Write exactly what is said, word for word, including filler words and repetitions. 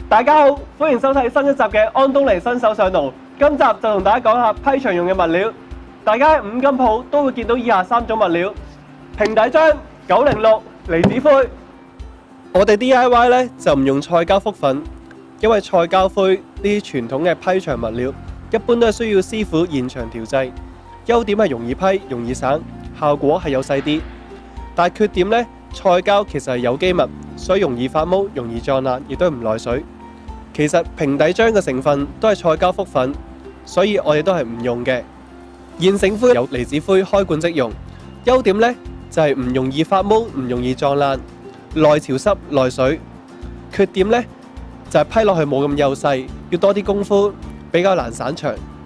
大家好，歡迎收睇新一集嘅安東尼新手上路。今集就同大家講下批牆用嘅物料。大家喺五金鋪都會見到以下三種物料：平底漿、九零六、離子灰。我哋 D I Y 咧就唔用菜膠覆粉，因為菜膠灰呢啲傳統嘅批牆物料，一般都係需要師傅現場調製。優點係容易批、容易省，效果係有細啲。但係缺點呢，菜膠其實係有機物，所以容易發毛、容易撞爛，亦都唔耐水。其實平底漿嘅成分都係菜膠覆粉，所以我哋都係唔用嘅。現成灰有離子灰開罐即用，優點呢就係、是、唔容易發毛、唔容易撞爛，耐潮濕、耐水。缺點呢就係、是、批落去冇咁幼細，要多啲功夫，比較難散牆。